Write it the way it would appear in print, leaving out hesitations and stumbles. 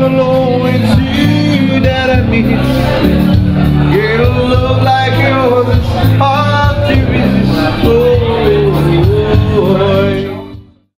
alone, it's you that I miss. Get a love like yours.